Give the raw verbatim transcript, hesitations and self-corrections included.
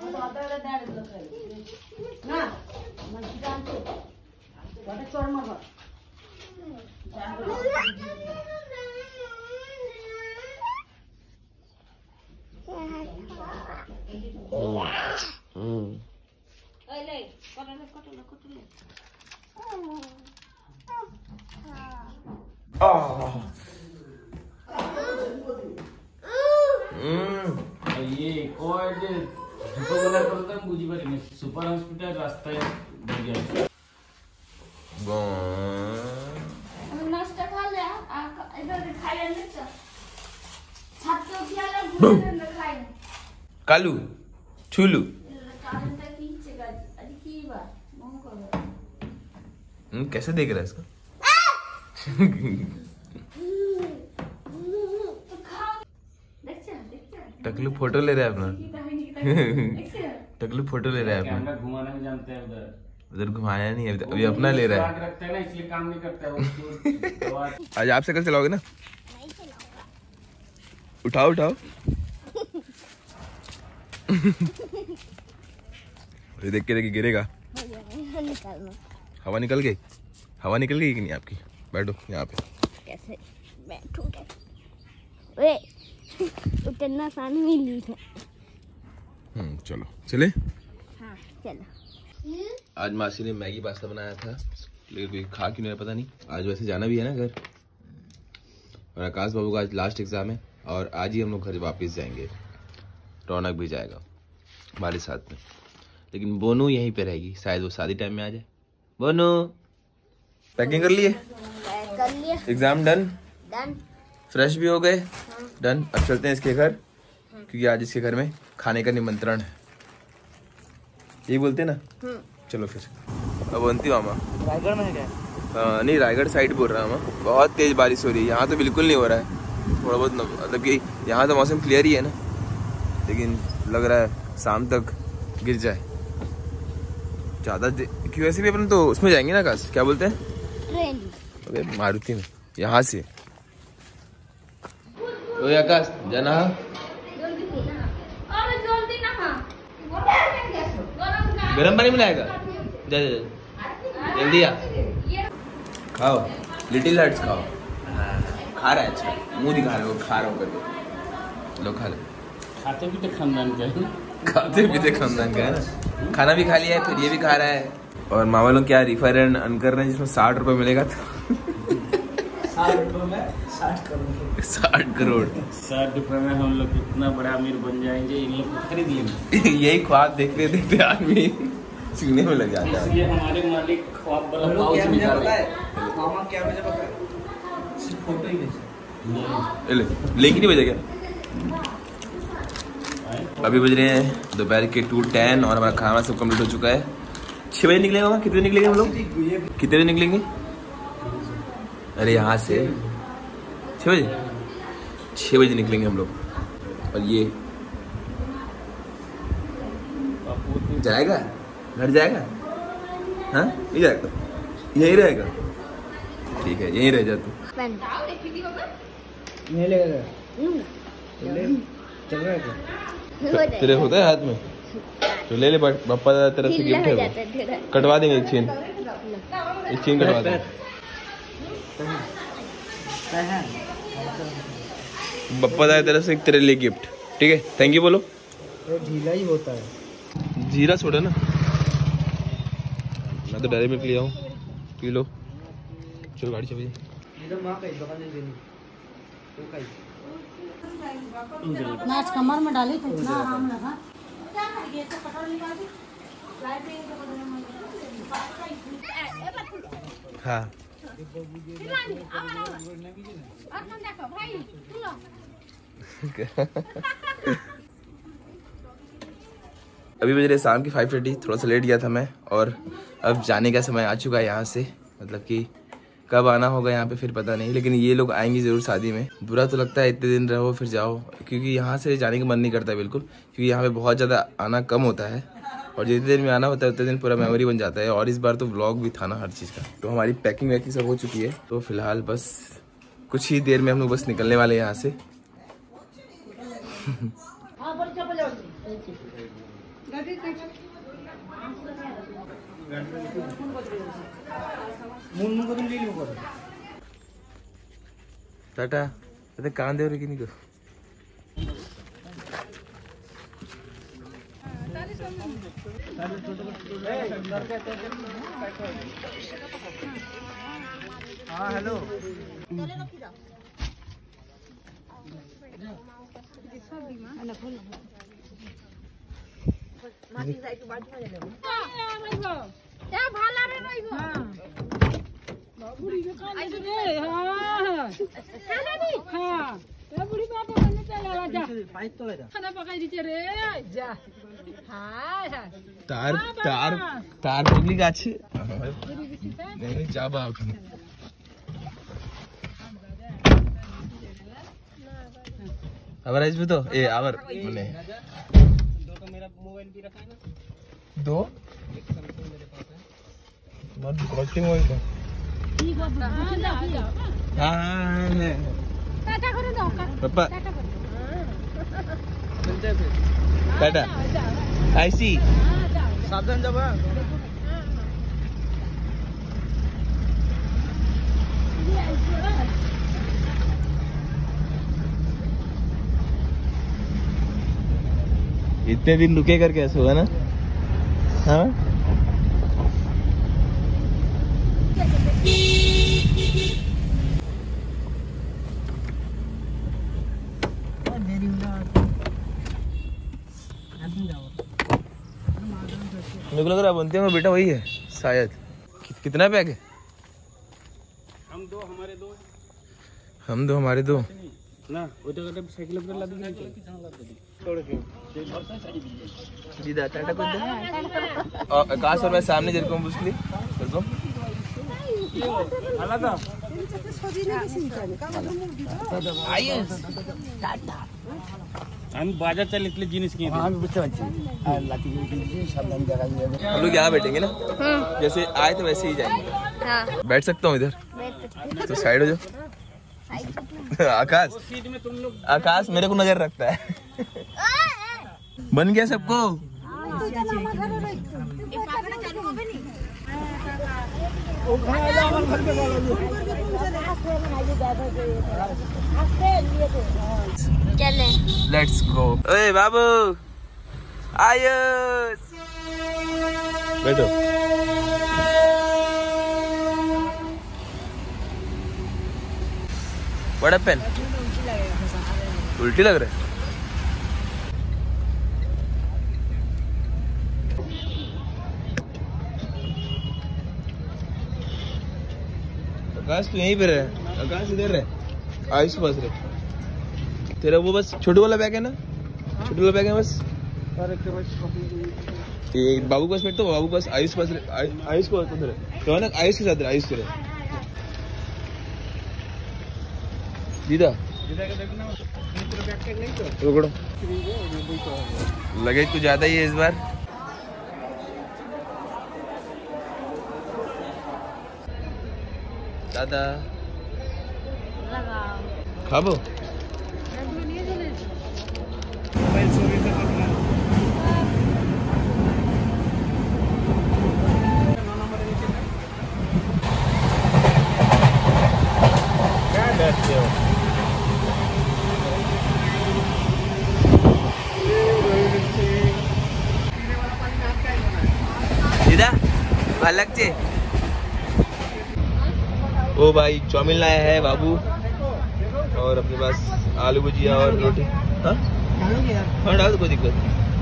ये कोड बोला करता बुझी पारे सुपर हॉस्पिटल रास्ता है नाश्ता खा ले इधर खाई ले छत पे उठिया ले घूमने खाई कालू छुलू कारण तक की जगह अरे की बात मोह करो हम्म कैसे देख रहा है इसको टकलू फोटो ले रहा है अपना टकलू फोटो ले रहा है अपना घुमाना नहीं जानते हैं उधर उधर घुमाया नहीं है अभी अपना ले रहा है रखते हैं ना इसलिए काम नहीं करता है वो। आज आप साइकिल चलाओगे ना? नहीं चलाऊंगा। उठाओ उठाओ देख के देखिए गिरेगा। हवा निकल गई हवा निकल गई कि नहीं आपकी? बैठो यहाँ पे। कैसे बैठूंगा? वे उतना पानी मिली है। हम्म चलो चले। हाँ चलो। आज मासी ने मैगी पास्ता बनाया था लेकिन कोई खा क्यों नहीं पता नहीं। आज वैसे जाना भी है ना घर और आकाश बाबू का आज लास्ट एग्जाम है और आज ही हम लोग घर वापस जाएंगे। रौनक भी जाएगा हमारे साथ में लेकिन बोनू यहीं पे रहेगी शायद वो शादी टाइम में आ जाए। बोनू पैकिंग कर लिए? कर लिए। Exam done done. फ्रेश भी हो गए। डन। अब चलते हैं इसके घर क्योंकि आज इसके घर में खाने का निमंत्रण है। यही बोलते हैं ना? चलो फिर। अवंती मामा रायगढ़ में है क्या? हाँ नहीं रायगढ़ साइड बोल रहा हूँ। बहुत तेज बारिश हो रही है यहाँ तो बिल्कुल नहीं हो रहा है। थोड़ा बहुत मतलब कि यहाँ तो मौसम क्लियर ही है ना लेकिन लग रहा है शाम तक गिर जाए ज़्यादा। क्यों वैसे भी अपन तो उसमें जाएंगे ना आकाश क्या बोलते हैं ट्रेन। अबे मारुति में यहाँ से। ओए आकाश जाना गरम पानी में लाएगा। जा जा जल्दी आ खाओ लिटिल हार्ट्स खाओ। खा रहा है अच्छा मुंह दिखा रहा है खा रहा हूँ करके। लो खा लो। खाते भी तो खानदान का है खाते भी तो खानदान का है ना। खाना भी खा लिया है फिर ये भी खा रहा है और मामा लोग क्या रिफर एंड अन कर रहे हैं जिसमें साठ रुपए मिलेगा तो साठ रुपए में साठ करोड़ साठ करोड़ साठ रुपए में हम लोग कितना बड़ा अमीर बन जाएंगे इन लोग को खरीद लेंगे। यही ख्वाब देखते देखते आदमी सीने में लग जाता है। इसलिए हमारे मालिक ख्वाब वाला पाउच निकाल रहे हैं। मामा क्या बजे पकड़ा? सिर्फ फोटो ही भेजा। ले लेके नहीं भेजा क्या? अभी बज रहे हैं दोपहर के टू टेन और हमारा खाना सब कंप्लीट हो चुका है। छः बजे निकलेंगे मामा? कितने निकलेंगे हम लोग? कितने बजे निकलेंगे? अरे यहाँ से छः बजे छः बजे निकलेंगे हम लोग। और ये जाएगा घर जाएगा? हाँ नहीं जाएगा यहीं रहेगा? ठीक है यहीं रह जा तू। नहीं लगेगा चल रहा है क्या? तेरे होता है हाथ में तो ले ले पापा दादा तरफ से गिफ्ट है वो। कटवा देंगे एक चेन एक चेन कटवा देंगे। पप्पा दादा तरफ से एक तेरे लिए गिफ्ट। ठीक है थैंक यू बोलो। ढीला ही होता है जीरा छोड़ा ना मैं तो डायरी मिल्क लिया हूँ पी लो। चलो गाड़ी चलिए। नाच कमर में डाली तो इतना आराम लगा। हाँ अभी बज रहे शाम की फाइव थर्टी। थोड़ा सा लेट गया था मैं और अब जाने का समय आ चुका है यहाँ से। मतलब कि कब आना होगा यहाँ पे फिर पता नहीं लेकिन ये लोग आएंगे ज़रूर शादी में। बुरा तो लगता है इतने दिन रहो फिर जाओ क्योंकि यहाँ से जाने का मन नहीं करता बिल्कुल क्योंकि यहाँ पे बहुत ज़्यादा आना कम होता है और जितने दिन में आना होता है उतने दिन पूरा मेमोरी बन जाता है। और इस बार तो व्लॉग भी था ना हर चीज़ का। तो हमारी पैकिंग वैकिंग सब हो चुकी है तो फिलहाल बस कुछ ही देर में हम लोग बस निकलने वाले हैं यहाँ से। टाटा आता कांदे वगैरे की नाही हाँ हेलो তার তার তার পগলি গাছে যাবা ওখানে আবার আসবে তো এ আবার মানে दो तुम्हारा कॉस्टिंग मोबाइल का हाँ पापा टाटा आईसी सावधान जाबा इतने दिन रुके कर कैसे हुआ ना हाँ मेरे को लग रहा है बनते हैं बेटा वही है शायद। कि, कितना पैक है? हम दो हमारे दो हम दो हमारे दो ना ওটা একটা সাইকেল উপরে লাদি দিই छोड़ के सीधा टाटा कर दे और आकाश और मैं सामने जेल को पूछ ली कर दो আলাদা आइए আমি বাজার চাইলে একটু জিনিস কিনে দিই আমি বুঝতে পারছি আর লাঠি দিয়ে সাবধান জায়গা দিয়ে हम लोग यहाँ बैठेंगे ना जैसे आए तो वैसे ही जाएंगे। हाँ बैठ सकता हूँ इधर तो साइड हो जाओ आकाश सीट में तुम लोग आकाश मेरे को नजर रखता है बन गया सबको चले लेट्स गो। ओए बाबू आयुष बैठो बड़ा पेन उल्टी लग रहा है। आकाश तू यहीं पे रहे आकाश इधर रहे आयुष पास रहे तेरा वो बस छोटू वाला बैग है ना छोटू वाला बैग है बस ये बाबू पास बैठो बाबू पास आयुष पास आयुष को उधर तो ना आयुष के साथ रहे आयुष के रहे दीदा रुको लगेज कुछ ज्यादा ही है इस बार दादा खाबो क्या डरते हो दीदा अलग से ओ भाई चाउमीन लाया है बाबू और अपने पास आलू भुजिया और रोटी हाँ हाँ डाल दो कोई दिक्कत नहीं।